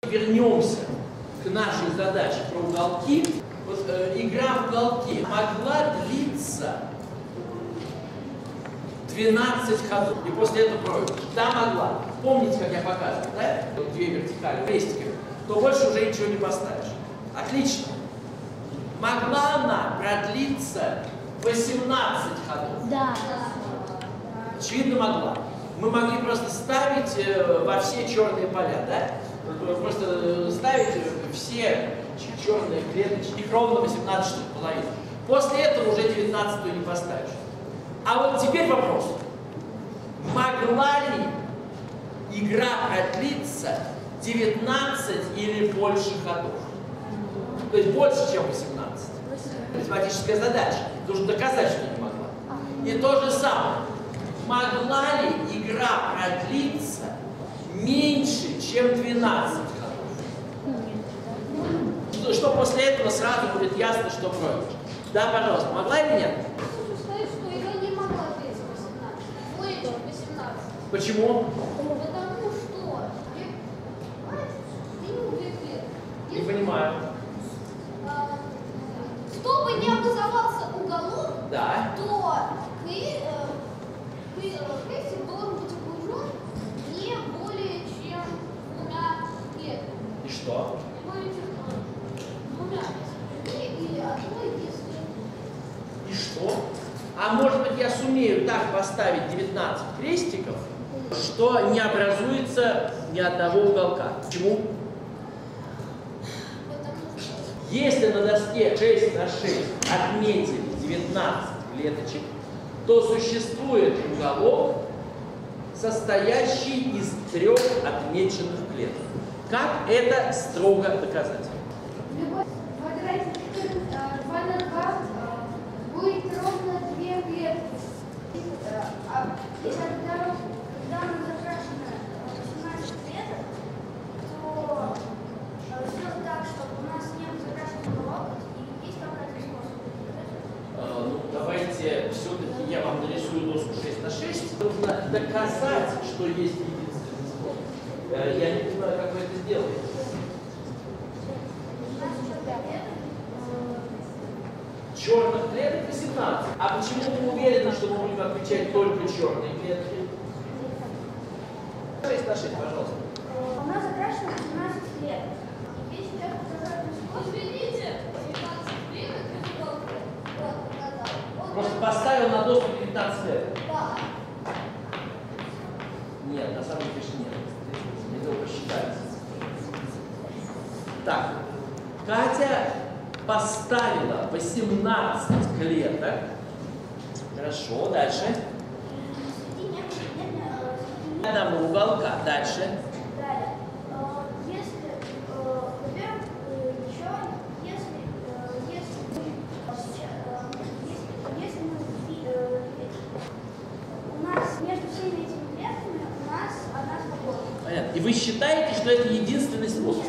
Вернемся к нашей задаче про уголки. Вот, игра в уголки могла длиться 12 ходов, и после этого проигрыш. Да, могла. Помните, как я показывал, да? Две вертикали, крестиками. То больше уже ничего не поставишь. Отлично. Могла она продлиться 18 ходов? Да. Очевидно, могла. Мы могли просто ставить во все черные поля, да? Просто ставить все черные клеточки, их ровно 18 штук, половину. После этого уже 19-ю не поставишь. А вот теперь вопрос. Могла ли игра продлиться 19 или больше ходов? То есть больше, чем 18. Математическая задача. Нужно доказать, что не могла. И то же самое. Могла ли игра продлиться меньше, чем 12 ходов? Что после этого сразу будет ясно, что проигрыш. Да, пожалуйста, могла или нет? Хочу сказать, что игра не могла длиться 18. Проигрыш 18. Почему? Потому что Не понимаю. Чтобы не образовался уголок, Да. то крестик должен быть окружен не более чем двумя клетками. И что? Не более чем двумя, или одной, если... И что? А может быть, я сумею так поставить 19 крестиков, что не образуется ни одного уголка. Почему? Если на доске 6 на 6 отметили 19 клеточек, то существует уголок, состоящий из 3 отмеченных клеток. Как это строго доказать? Любой квадратик 2 на 2 будет ровно 2 клетки. И когда мы закрашены 18 клеток, то сделать так, чтобы у нас не был закрашен уголок, и есть какой-то способ. Ну, давайте все-таки я вам нарисую доску 6 на 6. Нужно доказать, что есть единственный способ. Я не понимаю, как вы это сделаете. Черных клеток 18. А почему вы уверены, что мы будем отмечать только черные клетки? 6 на 6, пожалуйста. У нас закрашено 18 клеток. Если я показать извините, 18 клеток это уголок. Просто поставил на доску 19 клеток. Да. Нет, на самом деле нет. Это посчитать. Так, Катя поставила 18 клеток. Хорошо, дальше. Рядом уголка. Дальше. Далее. Если, во-первых, еще, если у нас между всеми этими клетками у нас одна свобода. Понятно. И вы считаете, что это единственный способ?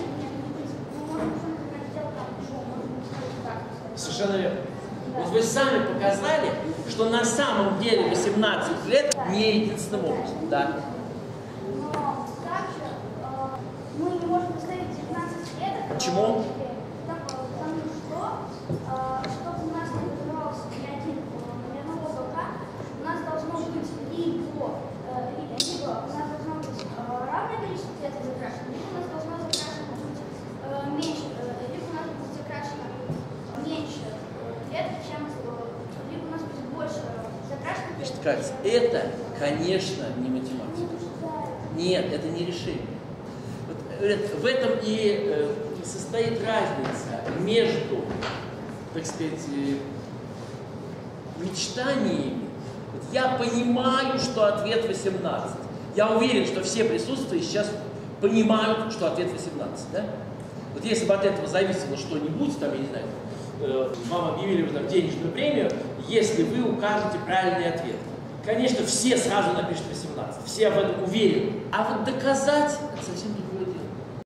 Совершенно верно. Вот вы сами показали, что на самом деле 18 клеток не единственным образом. Да. Но также мы не можем поставить 19 клеток. Почему? Потому что, чтобы у нас не назывался ни одного уголка, у нас должно быть либо у нас должно быть равное количество клеток закрашено, либо у нас должно закрашено быть меньше, либо у нас будет закрашено меньше клеток, чем либо у нас будет больше закрашено клеток. Катя, это, конечно, не математика. Нет, это не решение. Вот, в этом и состоит разница между, так сказать, мечтаниями. Вот я понимаю, что ответ 18. Я уверен, что все присутствующие сейчас понимают, что ответ 18. Да? Вот если бы от этого зависело что-нибудь, там, я не знаю, вам объявили бы там денежную премию, если вы укажете правильный ответ. Конечно, все сразу напишут 18, все об этом уверены. А вот доказать это совсем не